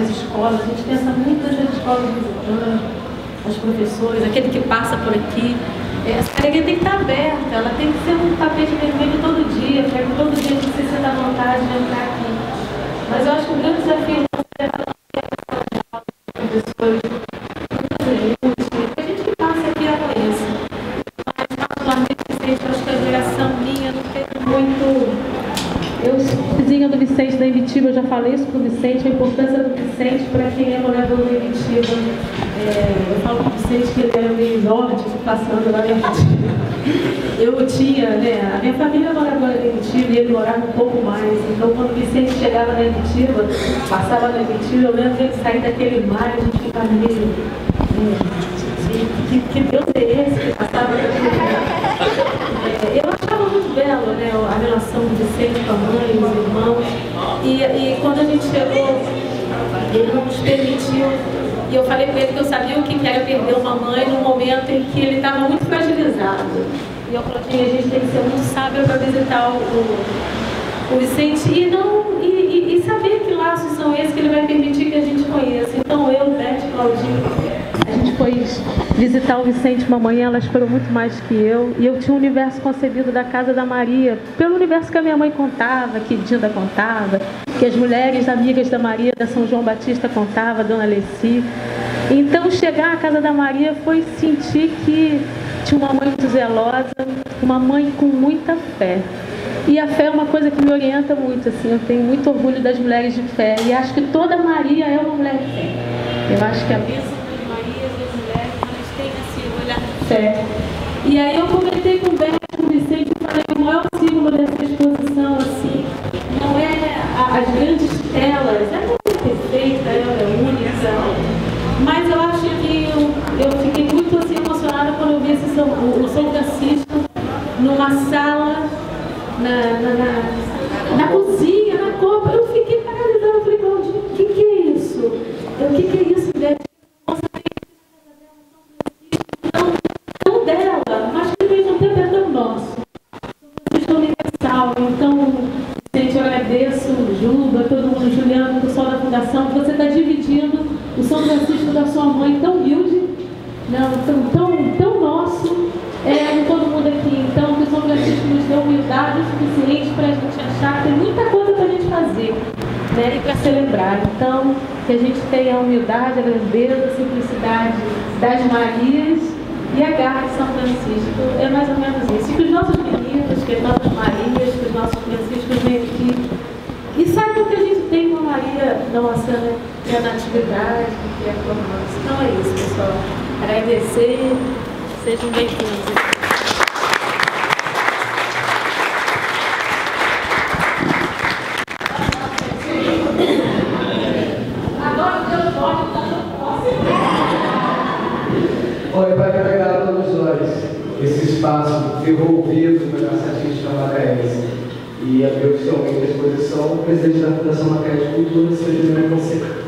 nas escolas, a gente pensa muito nas escolas visitantes, as professores, aquele que passa por aqui. Essa galeria tem que estar aberta, ela tem que ser um tapete vermelho todo dia, para que todo dia você sinta a vontade de entrar aqui. Mas eu acho que o grande desafio é a professores, a gente que passa aqui a conhece. Mas, particularmente, eu acho que a geração minha não teve muito. Eu sou vizinha do Vicente da Ivitiba, eu já falei isso para o Vicente, a importância do Vicente para quem é morador da Ivitiba. Eu falo para o Vicente que ele era meio exótico, passando lá na Ivitiba. Eu tinha, né, a minha família é moradora da Ivitiba e ele morava um pouco mais. Então, quando o Vicente chegava na Ivitiba, passava na Ivitiba, eu lembro dele sair daquele mar e a gente ficava meio... que Deus é esse que passava daquele mar? Eu achava muito belo, né, a relação do Vicente com a mãe, os irmãos. E quando a gente chegou, ele não nos permitiu. E eu falei para ele que eu sabia o que era perder uma mãe num momento em que ele estava muito fragilizado. E eu falei, a gente tem que ser muito sábio para visitar o Vicente e saber que laços são esses que ele vai permitir que a gente conheça. Então eu, Beth, Claudinho, a gente foi visitar o Vicente uma manhã, ela esperou muito mais que eu. E eu tinha um universo concebido da Casa da Maria, pelo universo que a minha mãe contava, que Dinda contava, que as mulheres amigas da Maria, da São João Batista contava, Dona Alessi. Então chegar à Casa da Maria foi sentir que tinha uma mãe muito zelosa, uma mãe com muita fé. E a fé é uma coisa que me orienta muito, assim, eu tenho muito orgulho das mulheres de fé. E acho que toda Maria é uma mulher de fé. Eu acho que a bênção das Marias e as mulheres, elas têm esse olhar de fé. E aí eu comentei com o Beto, com o Vicente, e falei, o maior símbolo dessa exposição, assim, não é as grandes telas, ela é perfeita, ela é única, mas eu acho que eu fiquei muito assim, emocionada quando eu vi o São Francisco numa sala, na cozinha, na copa. Eu fiquei paralisada, eu falei, Claudinho, o que é isso? O que é isso, Beto? Nossa, não dela, mas que ao mesmo tempo é tão nosso. São universal. Então, gente, eu agradeço, Juba, todo mundo, Juliano, o pessoal da Fundação, que você está dividindo o São Francisco da sua mãe, tão humilde, não, tão nosso, com todo mundo aqui. Então, que o São Francisco nos deu humildade o suficiente para a gente achar que tem muita coisa para a gente fazer, né, e para celebrar. Então, que a gente tenha a humildade, a grandeza, a simplicidade das Marias e a garra de São Francisco. É mais ou menos isso. E que os nossos meninos, que as nossas Marias, que os nossos Franciscos venham aqui e saibam que a gente tem uma Maria nossa, né, que é a natividade, que é a romance. Então é isso, pessoal. Agradecer. Sejam bem-vindos. Olha, para carregar a todos nós esse espaço devolvido para a gente da Macaense e abrir oficialmente a exposição, o presidente da Fundação Macaense de Cultura, seja Juliano Fonseca.